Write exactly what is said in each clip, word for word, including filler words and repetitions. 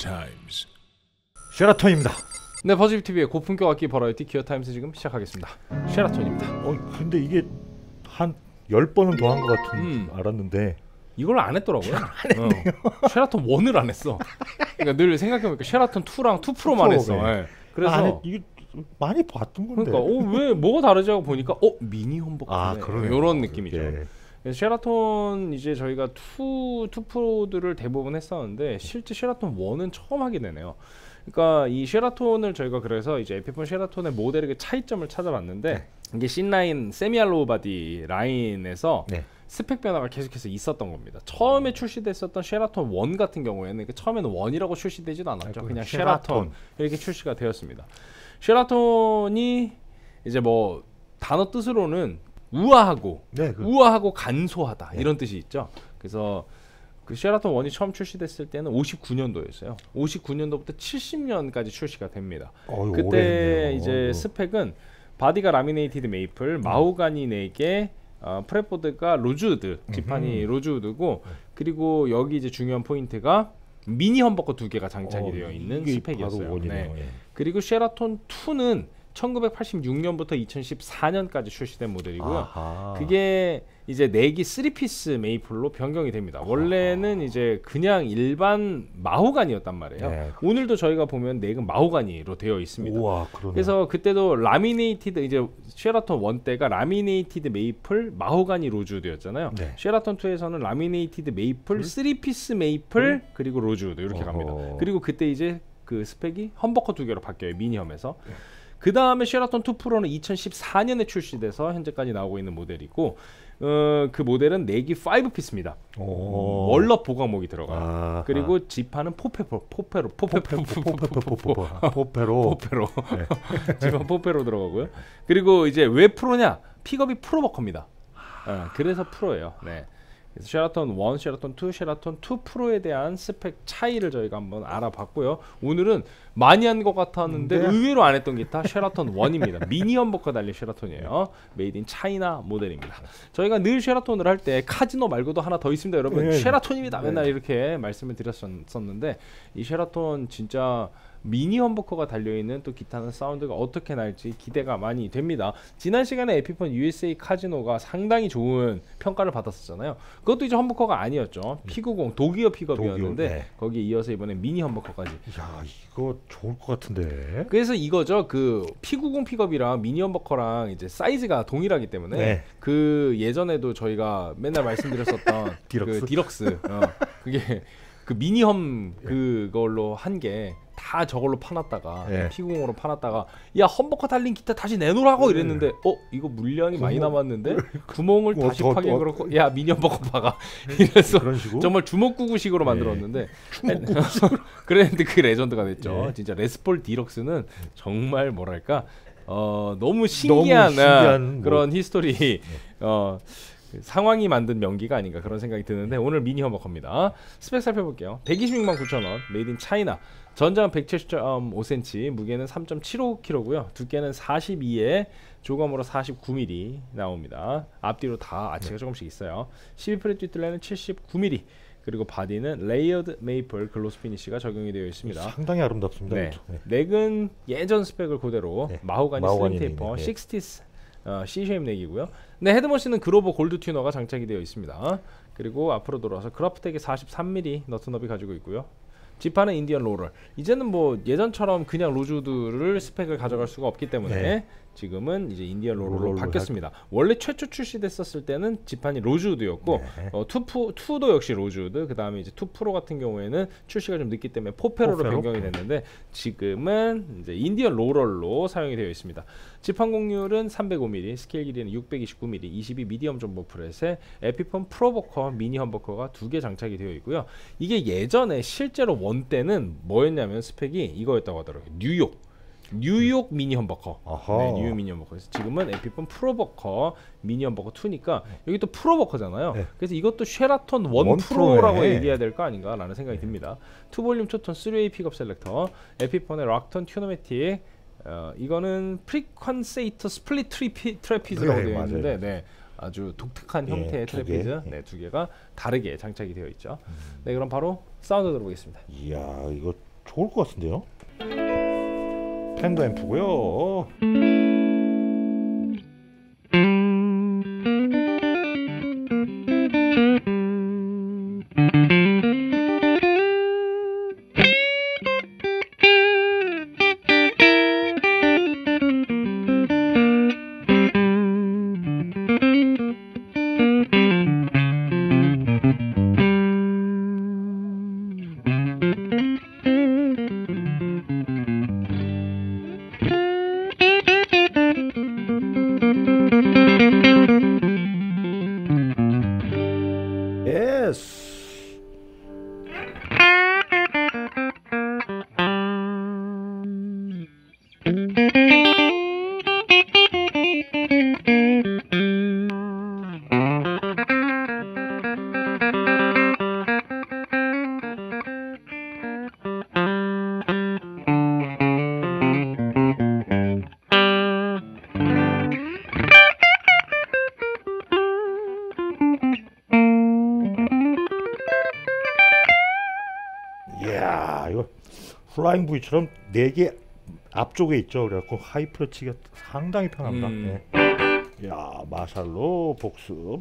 타임즈. 쉐라톤입니다. 네, 버즈비티비의 고품격 악기 버라이티 기어타임스 지금 시작하겠습니다. 쉐라톤입니다. 어, 근데 이게 한 열 번은 더 한 것 같은 음. 알았는데 이걸 안 했더라고요. 어. 쉐라톤 원을 안 했어. 그러니까 늘 생각해보니까 쉐라톤 투랑 투 프로만 프로, 했어. 네. 네. 그래서 아, 이게 많이 봤던 건데. 그러니까 어, 왜 뭐가 다르지 하고 보니까 어 미니 홈버커네. 아, 그러네요. 이런 느낌이죠. 예. 그래서 쉐라톤 이제 저희가 투, 투 프로들을 대부분 했었는데 실제 쉐라톤 원은 처음 하게 되네요. 그러니까 이 쉐라톤을 저희가 그래서 이제 에피폰 쉐라톤의 모델의 차이점을 찾아봤는데 네. 이게 C라인 세미알로우 바디 라인에서 네. 스펙 변화가 계속해서 있었던 겁니다. 처음에 출시됐었던 쉐라톤 원 같은 경우에는 처음에는 원이라고 출시되지도 않았죠. 아이고, 그냥 쉐라톤. 쉐라톤 이렇게 출시가 되었습니다. 쉐라톤이 이제 뭐 단어 뜻으로는 우아하고 네, 그... 우아하고 간소하다 네. 이런 뜻이 있죠. 그래서 그 쉐라톤 원이 처음 출시됐을 때는 오십구 년도였어요. 오십구 년도부터 칠십 년까지 출시가 됩니다. 어이, 그때 오래됐네요. 이제 어이구. 스펙은 바디가 라미네이티드 메이플, 음. 마호가니 네 개, 어, 프레포드가 로즈우드, 지판이 로즈우드고 그리고 여기 이제 중요한 포인트가 미니 험버커 두 개가 장착이 어, 되어 있는 스펙이었어요. 네. 예. 그리고 쉐라톤 투는 천구백팔십육 년부터 이천십사 년까지 출시된 모델이고요. 아하. 그게 이제 네기 쓰리 피스 메이플로 변경이 됩니다. 아하. 원래는 이제 그냥 일반 마호가니였단 말이에요. 네. 오늘도 저희가 보면 넥은 마호가니로 되어 있습니다. 우와, 그래서 그때도 라미네이티드 이제 쉐라톤 원 때가 라미네이티드 메이플 마호가니 로즈우드였잖아요. 네. 쉐라톤 투에서는 라미네이티드 메이플 음? 쓰리 피스 메이플 음? 그리고 로즈우드 이렇게 어허. 갑니다. 그리고 그때 이제 그 스펙이 험버커 두 개로 바뀌어요. 미니홈에서. 네. 그 다음에 쉐라톤 투 프로는 이천십사 년에 출시돼서 현재까지 나오고 있는 모델이고 어, 그 모델은 네기 파이브 피스입니다. 오. 월럽 보강목이 들어가요. 아하. 그리고 지판은 포페로 포페로 포페로 포페로 포페로 포페로 지판 포페로 들어가고요. 그리고 이제 왜 프로냐? 픽업이 프로버커입니다. 어, 그래서 프로예요. 네. 그래서 쉐라톤 원, 쉐라톤 투, 쉐라톤 투 프로에 대한 스펙 차이를 저희가 한번 알아봤고요. 오늘은 많이 한 것 같았는데 네. 의외로 안 했던 기타 쉐라톤 원입니다. 미니 험버커 달린 쉐라톤이에요. 메이드 인 차이나 모델입니다. 저희가 늘 쉐라톤을 할 때 카지노 말고도 하나 더 있습니다. 여러분 네. 쉐라톤입니다. 맨날 네. 이렇게 말씀을 드렸었는데 이 쉐라톤 진짜 미니 험버커가 달려있는 또 기타는 사운드가 어떻게 날지 기대가 많이 됩니다. 지난 시간에 에피폰 유에스에이 카지노가 상당히 좋은 평가를 받았었잖아요. 그것도 이제 험버커가 아니었죠. 피 구십 도기어 픽업이었는데 도기어, 네. 거기에 이어서 이번에 미니 험버커까지. 야, 이거 좋을 것 같은데. 그래서 이거죠. 그 피 구십 픽업이랑 미니 험버커랑 이제 사이즈가 동일하기 때문에 네. 그 예전에도 저희가 맨날 말씀드렸었던 디럭스? 그 디럭스 어, 그게 그 미니험 그걸로 한 게 다 저걸로 파놨다가 예. 피 구십으로 파놨다가 야 험버커 달린 기타 다시 내놓으라고 이랬는데 어 이거 물량이 구멍, 많이 남았는데 구멍을 어, 다시 파긴 그렇고 야 미니 험버커 파가 이래서 정말 주먹구구식으로 예. 만들었는데 그랬는데 그 레전드가 됐죠. 예. 진짜 레스폴 디럭스는 정말 뭐랄까 어 너무 신기한, 너무 신기한 그런 뭐. 히스토리 예. 어 상황이 만든 명기가 아닌가 그런 생각이 드는데 오늘 미니 험버커입니다. 스펙 살펴볼게요. 백이십육만 구천 원 메이드 인 차이나 전장은 백칠십 점 오 센티미터 무게는 삼 점 칠오 킬로그램이고요. 두께는 사십이에 조검으로 사십구 밀리미터 나옵니다. 앞뒤로 다 아치가 네. 조금씩 있어요. 십이 프렛 뒷둘레는 칠십구 밀리미터 그리고 바디는 레이어드 메이플 글로스 피니쉬가 적용이 되어 있습니다. 상당히 아름답습니다. 네. 네. 넥은 예전 스펙을 그대로 네. 마호가니 슬림 테이퍼 네. 육십 어, C-쉐입 넥이고요. 네, 헤드머신은 그로버 골드 튜너가 장착이 되어 있습니다. 그리고 앞으로 돌아와서 크라프텍의 사십삼 밀리미터 너트너비 가지고 있고요. 지판은 인디언 로럴. 이제는 뭐 예전처럼 그냥 로즈우드를 스펙을 가져갈 수가 없기 때문에 네. 지금은 이제 인디언 로럴로 바뀌었습니다. 할... 원래 최초 출시됐었을 때는 지판이 로즈우드였고 네. 어, 투, 투도 역시 로즈우드. 그 다음에 이제 투 프로 같은 경우에는 출시가 좀 늦기 때문에 포페로로 포페로? 변경이 됐는데 지금은 이제 인디언 로럴로 사용이 되어 있습니다. 지판 곡률은 삼백오 밀리미터, 스케일 길이는 육백이십구 밀리미터, 이십이 미디엄 존버 프렛에 에피폰 프로버커, 미니 험버커가 두 개 장착이 되어 있고요. 이게 예전에 실제로 원 때는 뭐였냐면 스펙이 이거였다고 하더라고요. 뉴욕. 뉴욕 미니 험버커. 네, 뉴욕 미니 험버커. 지금은 에피폰 프로버커 미니 험버커 투니까 여기 또 프로버커잖아요. 네. 그래서 이것도 쉐라톤 원, 원 프로라고 프로네. 얘기해야 될 거 아닌가라는 생각이 네. 듭니다. 투 볼륨 투 톤 쓰리 웨이 픽업 셀렉터, 에피폰의 락톤 튜너매틱. 어, 이거는 프리퀀세이터 스플릿 트리피, 트래피즈라고 네, 되어 있는데 네, 아주 독특한 형태의 예, 트래피즈 네, 두 개가 다르게 장착이 되어 있죠. 음. 네, 그럼 바로 사운드 들어보겠습니다. 이야, 이거 좋을 것 같은데요. 팬더 앰프고요. 예스. 이야, 이거 플라잉 V처럼 네 개 앞쪽에 있죠. 그래갖고 하이프로 치기가 상당히 편합니다. 음. 네. 야, 마샬로 복습.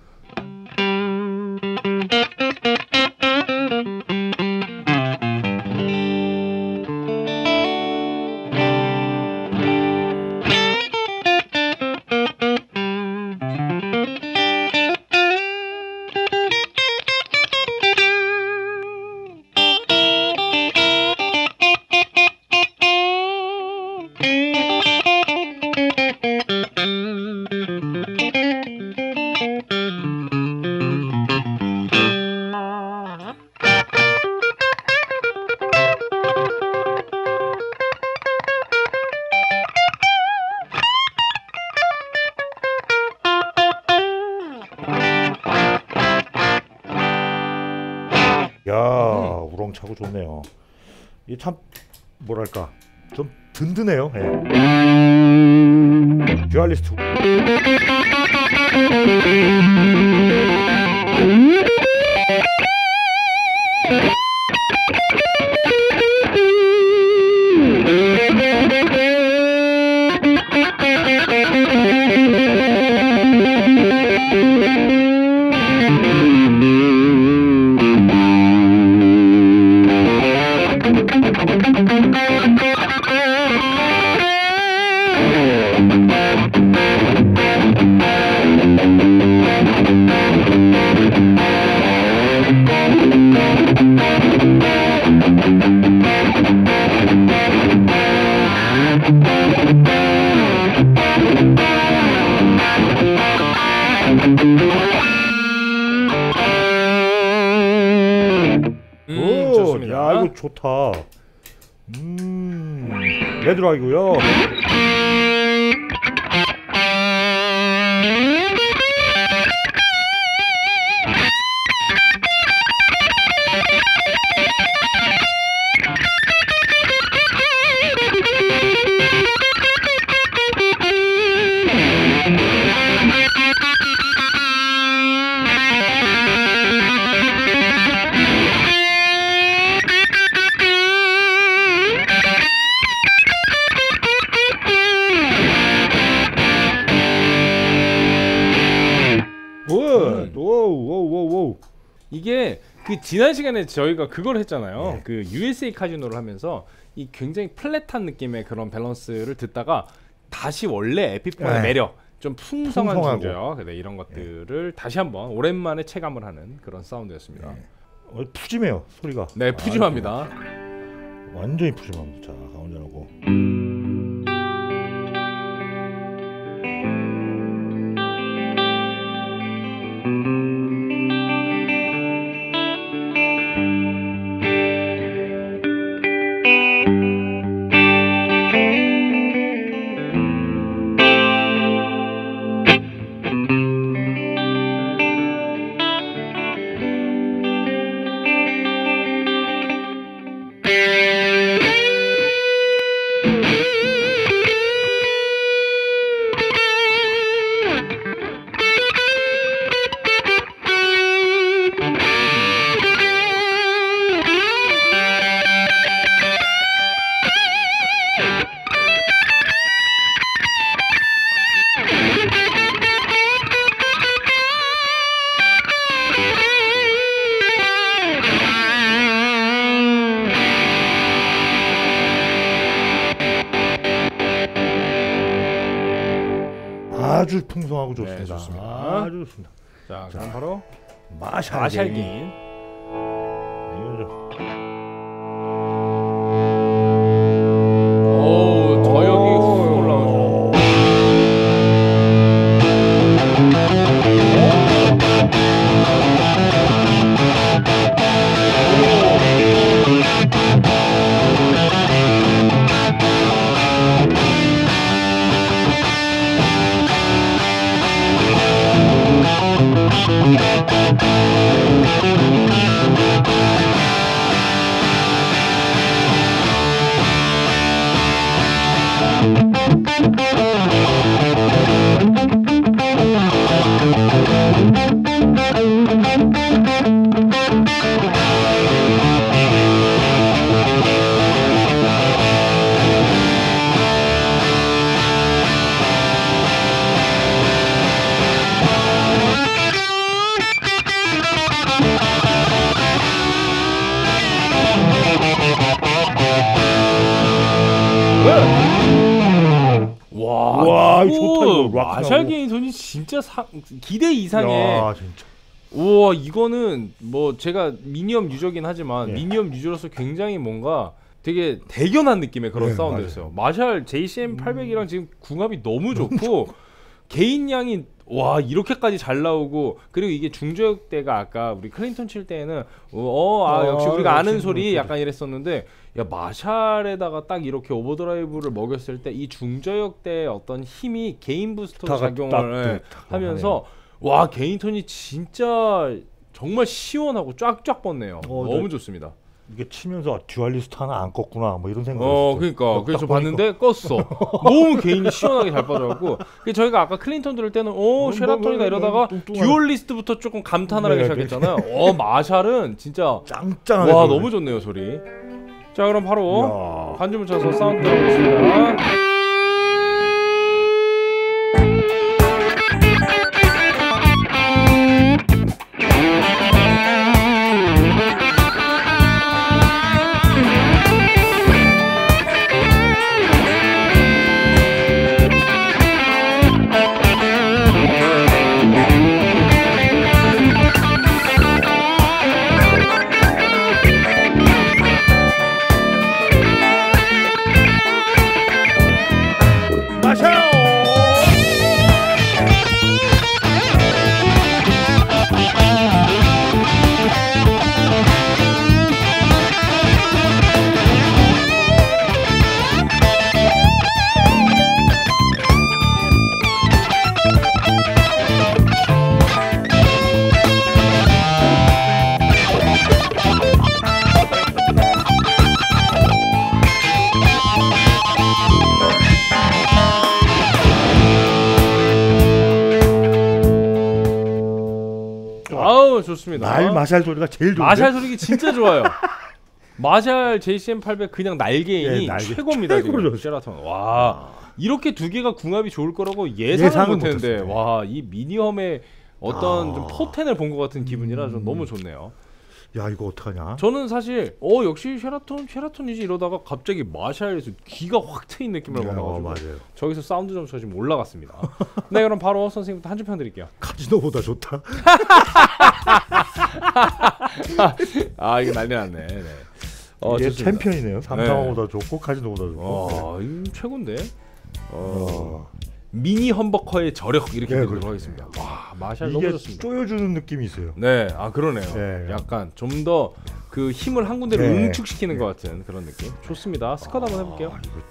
야, 우렁차고 좋네요. 이게 참 뭐랄까 좀 든든해요. 예. 듀얼리스트. 음, 오, 좋습니다. 야 이거 좋다. 음, 레드락이고요. 오, 오오오오. 이게 그 지난 시간에 저희가 그걸 했잖아요. 네. 그 유에스에이 카지노를 하면서 이 굉장히 플랫한 느낌의 그런 밸런스를 듣다가 다시 원래 에피폰의 네. 매력, 좀 풍성한 풍성하고. 중저역, 네, 이런 것들을 다시 한번 오랜만에 체감을 하는 그런 사운드였습니다. 네. 어, 푸짐해요 소리가. 네, 푸짐합니다. 아이고, 완전히 푸짐합니다. 자, 가운데하고. 아주 풍성하고 좋습니다. 네, 좋습니다. 아주 좋습니다. 자, 그럼 바로 마샬 마샬 게인. 게인. 이거죠. 오, 저역이 훅 올라오죠. 와, 와, 이거 이거 좋다, 이거. 마샬 락하고. 게인 손이 진짜 사, 기대 이상의. 야, 진짜. 우와, 이거는 뭐 제가 미니엄 유저긴 하지만 예. 미니엄 유저로서 굉장히 뭔가 되게 대견한 느낌의 그런 네, 사운드였어요. 마샬 제이씨엠 팔백이랑 지금 궁합이 너무 좋고 개인 양이 와 이렇게까지 잘 나오고, 그리고 이게 중저역대가 아까 우리 클린턴 칠 때에는 어아 어, 역시 우리가 아는 역시 소리 그렇지. 약간 이랬었는데, 야 마샬에다가 딱 이렇게 오버드라이브를 먹였을 때 이 중저역대의 어떤 힘이 개인 부스터 다가 작용을 딱, 예, 네, 딱 하면서 와 개인 톤이 진짜 정말 시원하고 쫙쫙 뻗네요. 어, 너무 네. 좋습니다. 이게 치면서 듀얼리스트 하나 안 껐구나 뭐 이런 생각을 어 했었죠. 그러니까 딱 그래서 보니까. 봤는데 껐어. 너무 개인이 시원하게 잘 빠져갖고, 그 저희가 아까 클린턴 들을 때는 오 뭐, 쉐라톤이다 뭐, 이러다가 뚱뚱한- 듀얼리스트부터 조금 감탄을 하기 네, 시작했잖아요. 어 마샬은 진짜 짱짱하게 와 들어요. 너무 좋네요 소리. 자 그럼 바로 이야. 반주 묻혀서 사운드 들어보겠습니다. 아우 좋습니다. 날 마샬 소리가 제일 좋은데. 마샬 소리가 진짜 좋아요. 마샬 제이씨엠 팔백 그냥 날개인이 예, 날개 최고입니다 최고로 지금 좋죠. 쉐라톤. 와 이렇게 두 개가 궁합이 좋을 거라고 예상을 예상은 못했는데 못했어요. 와 이 미니엄의 어떤 아. 좀 포텐을 본 것 같은 기분이라 좀 음. 너무 좋네요. 야 이거 어떡하냐. 저는 사실 어 역시 쉐라톤 쉐라톤이지 이러다가 갑자기 마샬에서 귀가 확 트인 느낌을 네, 어, 받아가지고 맞아요. 저기서 사운드 점수가 지금 올라갔습니다. 네 그럼 바로 선생님부터 한 줄 평 드릴게요. 카지노보다 좋다. 아 이거 난리 났네. 네. 어, 이게 좋습니다. 챔피언이네요. 삼성보다 좋고 카지노보다 좋고. 어, 이 최고인데. 어, 어. 미니 험버커의 저력 이렇게 네, 드리도록 그렇죠. 하겠습니다. 와 마샬 너무 이게 좋습니다. 쪼여주는 느낌이 있어요. 네, 아 그러네요. 네. 약간 좀 더 그 힘을 한 군데로 네. 응축시키는 것 같은 그런 느낌. 좋습니다. 스쿼드 한번 해볼게요. 아, 이거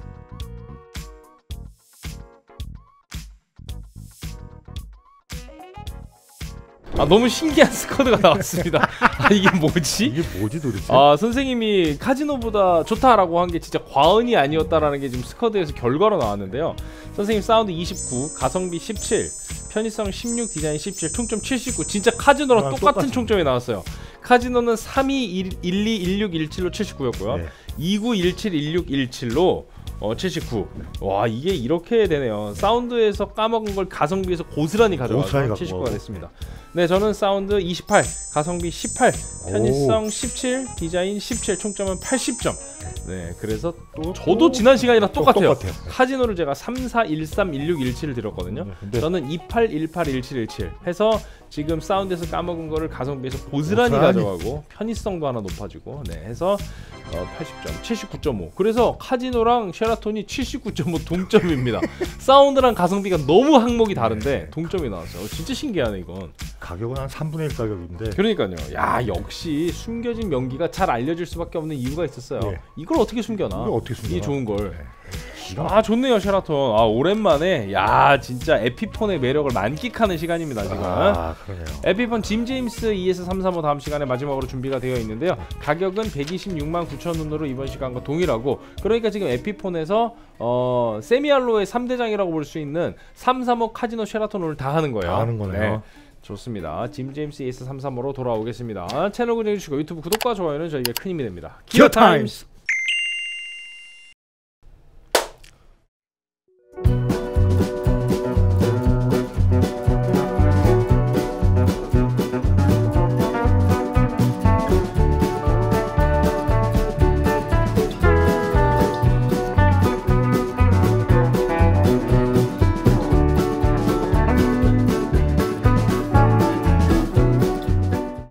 아 너무 신기한 스쿼드가 나왔습니다. 아 이게 뭐지? 이게 뭐지 도대체? 아 선생님이 카지노보다 좋다라고 한 게 진짜 과언이 아니었다라는 게 지금 스쿼드에서 결과로 나왔는데요. 선생님 사운드 이십구, 가성비 십칠, 편의성 십육, 디자인 십칠, 총점 칠십구. 진짜 카지노랑 아, 똑같은 똑같이. 총점이 나왔어요. 카지노는 삼이 일 이 일육 일칠로 칠십구였고요. 네. 이구 일칠 일육 일칠로 어, 칠십구. 와 이게 이렇게 되네요. 사운드에서 까먹은 걸 가성비에서 고스란히 가져와서 고스란히 갖고 칠십구가 와서. 됐습니다. 네 저는 사운드 이십팔, 가성비 십팔, 편의성 십칠, 디자인 십칠, 총점은 팔십 점. 네 그래서 또, 저도 또 지난 시간이랑 똑같아요. 똑같아요. 카지노를 제가 삼, 사, 일, 삼, 일, 육, 일칠을 드렸거든요. 근데 저는 이십팔, 일팔, 일칠, 일칠 해서 지금 사운드에서 까먹은 거를 가성비에서 고스란히, 고스란히. 가져가고 편의성도 하나 높아지고 네 해서 어, 팔십 점, 칠십구 점 오. 그래서 카지노랑 쉐라톤이 칠십구 점 오 동점입니다. 사운드랑 가성비가 너무 항목이 다른데 동점이 나왔어요. 어, 진짜 신기하네 이건. 가격은 한 삼분의 일 가격인데 그러니까요. 야 역시 숨겨진 명기가 잘 알려질 수밖에 없는 이유가 있었어요. 예. 이걸 어떻게 숨겨놔? 이걸 어떻게 숨겨놔? 이 좋은 걸. 기가 아 좋네요 쉐라톤. 아 오랜만에 야 진짜 에피폰의 매력을 만끽하는 시간입니다 지금. 아 그러네요. 에피폰 짐 제임스 이에스 삼삼오 다음 시간에 마지막으로 준비가 되어 있는데요. 가격은 백이십육만 구천 원으로 이번 시간과 동일하고 그러니까 지금 에피폰에서 어, 세미알로의 삼 대장이라고 볼 수 있는 삼삼오 카지노 쉐라톤 오늘 다 하는 거예요. 다 하는 거네요. 네. 좋습니다. 짐 제임스 이에스 삼삼오로 돌아오겠습니다. 채널 구독해 주시고 유튜브 구독과 좋아요는 저에게 큰 힘이 됩니다. 기어 타임스.